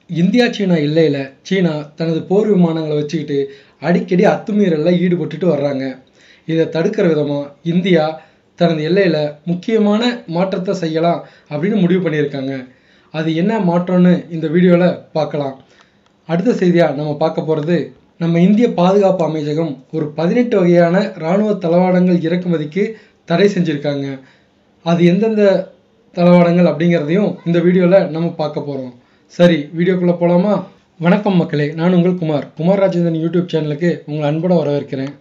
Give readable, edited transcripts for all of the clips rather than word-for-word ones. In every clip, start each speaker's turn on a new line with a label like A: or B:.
A: India சீனா எல்லையில் சீனா தனது போர் விமானங்களை வச்சுக்கிட்டு அடிக்கடி அத்துமீறலில் ஈடுபட்டுட்டு வர்றாங்க. இதை தடுக்கிற விதமாக இந்தியா தனது எல்லையில் முக்கியமான மாற்றத்தை செய்யலாம் அப்படின்னு முடிவு பண்ணியிருக்காங்க. அது என்ன மாற்றம்னு இந்த வீடியோவில் பார்க்கலாம். அடுத்த செய்தியாக நம்ம பார்க்க போகிறது, நம்ம இந்திய பாதுகாப்பு அமைச்சகம் ஒரு 18 வகையான இராணுவ தளவாடங்கள் இறக்குமதிக்கு தடை செஞ்சுருக்காங்க. அது எந்தெந்த தளவாடங்கள் அப்படிங்கிறதையும் இந்த வீடியோவில் நம்ம பார்க்க போகிறோம். சரி, வீடியோக்குள்ளே போகலாமா? வணக்கம் மக்களே, நான் உங்கள் குமார் ராஜேந்திரன் யூடியூப் சேனலுக்கு உங்களை அன்போடு வரவேற்கிறேன்.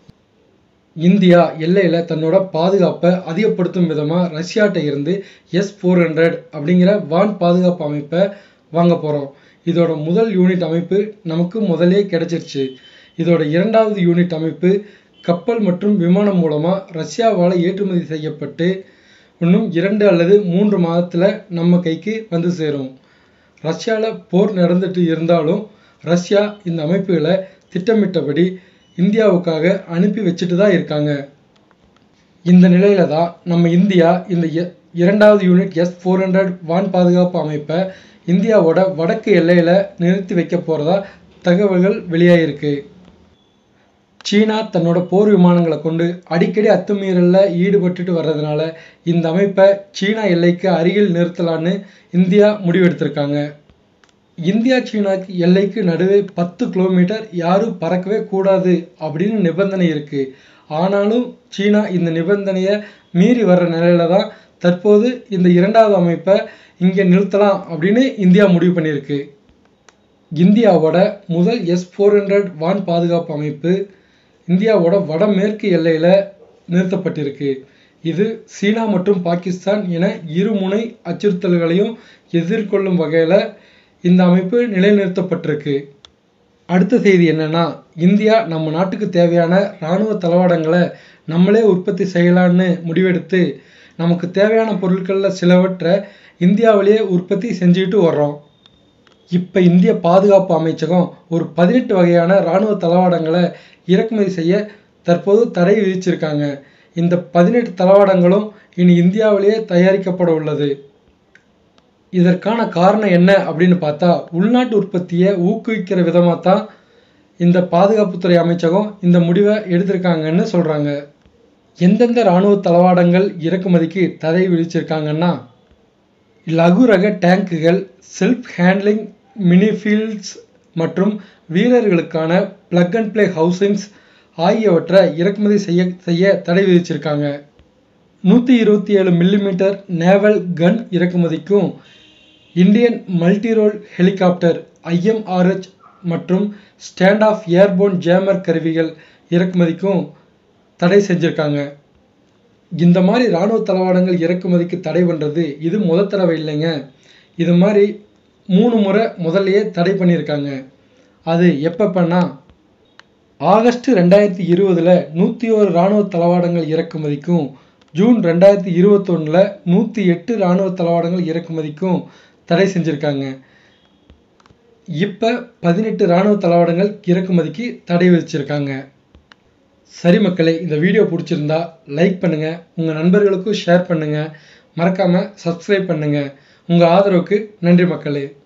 A: இந்தியா எல்லையில் தன்னோட பாதுகாப்பை அதிகப்படுத்தும் விதமாக ரஷ்யாட்ட இருந்து S-400 அப்படிங்கிற வான் பாதுகாப்பு அமைப்பை வாங்க போகிறோம். இதோட முதல் யூனிட் அமைப்பு நமக்கு முதலே கிடைச்சிருச்சு. இதோட இரண்டாவது யூனிட் அமைப்பு கப்பல் மற்றும் விமானம் மூலமாக ரஷ்யாவால் ஏற்றுமதி செய்யப்பட்டு இன்னும் 2 அல்லது 3 மாதத்தில் நம்ம கைக்கு வந்து சேரும். ரஷ்யாவில் போர் நடந்துட்டு இருந்தாலும் ரஷ்யா இந்த அமைப்புகளை திட்டமிட்டபடி இந்தியாவுக்காக அனுப்பி வச்சுட்டு தான் இருக்காங்க. இந்த நிலையில தான் நம்ம இந்தியா இந்த இரண்டாவது யூனிட் S-400 வான் பாதுகாப்பு அமைப்பை இந்தியாவோட வடக்கு எல்லையில் நிறுத்தி வைக்க போகிறதா தகவல்கள் வெளியாகிருக்கு. சீனா தன்னோட போர் விமானங்களை கொண்டு அடிக்கடி அத்துமீறலில் ஈடுபட்டுட்டு வர்றதுனால இந்த அமைப்பை சீனா எல்லைக்கு அருகில் நிறுத்தலான்னு இந்தியா முடிவெடுத்திருக்காங்க. இந்தியா சீனா எல்லைக்கு நடுவே 10 கிலோமீட்டர் யாரும் பறக்கவே கூடாது அப்படின்னு நிபந்தனை இருக்குது. ஆனாலும் சீனா இந்த நிபந்தனையை மீறி வர்ற நிலையில தான் தற்போது இந்த இரண்டாவது அமைப்பை இங்கே நிறுத்தலாம் அப்படின்னு இந்தியா முடிவு பண்ணியிருக்கு. இந்தியாவோட முதல் S-400 வான் பாதுகாப்பு அமைப்பு இந்தியாவோட வடமேற்கு எல்லையில் நிறுத்தப்பட்டிருக்கு. இது சீனா மற்றும் பாகிஸ்தான் என இருமுனை அச்சுறுத்தல்களையும் எதிர்கொள்ளும் வகையில் இந்த அமைப்பு நிலைநிறுத்தப்பட்டிருக்கு. அடுத்த செய்தி என்னன்னா, இந்தியா நம்ம நாட்டுக்கு தேவையான இராணுவ தளவாடங்களை நம்மளே உற்பத்தி செய்யலான்னு முடிவெடுத்து நமக்கு தேவையான பொருட்களில் சிலவற்றை இந்தியாவிலேயே உற்பத்தி செஞ்சுக்கிட்டு வர்றோம். இப்போ இந்திய பாதுகாப்பு அமைச்சகம் ஒரு 18 வகையான இராணுவ தளவாடங்களை இறக்குமதி செய்ய தற்போது தடை விதிச்சிருக்காங்க. இந்த 18 தளவாடங்களும் இனி இந்தியாவிலேயே தயாரிக்கப்பட உள்ளது. இதற்கான காரணம் என்ன அப்படின்னு பார்த்தா, உள்நாட்டு உற்பத்தியை ஊக்குவிக்கிற விதமாக தான் இந்த பாதுகாப்புத்துறை அமைச்சகம் இந்த முடிவை எடுத்திருக்காங்கன்னு சொல்கிறாங்க. எந்தெந்த இராணுவ தளவாடங்கள் இறக்குமதிக்கு தடை விதிச்சிருக்காங்கன்னா, லகு ரக டேங்குகள், செல்ஃப் ஹேண்ட்லிங் மினிஃபீல்ட்ஸ் மற்றும் வீரர்களுக்கான பிளக் அண்ட் பிளே ஹவுசிங்ஸ் ஆகியவற்றை இறக்குமதி செய்ய தடை விதிச்சிருக்காங்க. 127 மில்லிமீட்டர் நேவல் கன் இறக்குமதிக்கும், இந்தியன் மல்டிரோல் ஹெலிகாப்டர் IMRH மற்றும் ஸ்டாண்ட் ஆஃப் ஏர்போன் ஜேமர் கருவிகள் இறக்குமதிக்கும் தடை செஞ்சுருக்காங்க. இந்த மாதிரி இராணுவ தளவாடங்கள் இறக்குமதிக்கு தடை பண்ணுறது இது முதல் தடவை இல்லைங்க. இது மாதிரி 3 முறை முதல்லையே தடை பண்ணியிருக்காங்க. அது எப்பப்பன்னா, ஆகஸ்ட் 2020 101 இராணுவ தளவாடங்கள் இறக்குமதிக்கும், ஜூன் 2021 108 இராணுவ தளவாடங்கள் இறக்குமதிக்கும் தடை செஞ்சுருக்காங்க. இப்போ 18 இராணுவ தளவாடங்கள் இறக்குமதிக்கு தடை விதிச்சிருக்காங்க. சரி மக்களே, இந்த வீடியோ பிடிச்சிருந்தா லைக் பண்ணுங்கள், உங்கள் நண்பர்களுக்கும் ஷேர் பண்ணுங்கள், மறக்காமல் சப்ஸ்கிரைப் பண்ணுங்கள். உங்கள் ஆதரவுக்கு நன்றி மக்களே.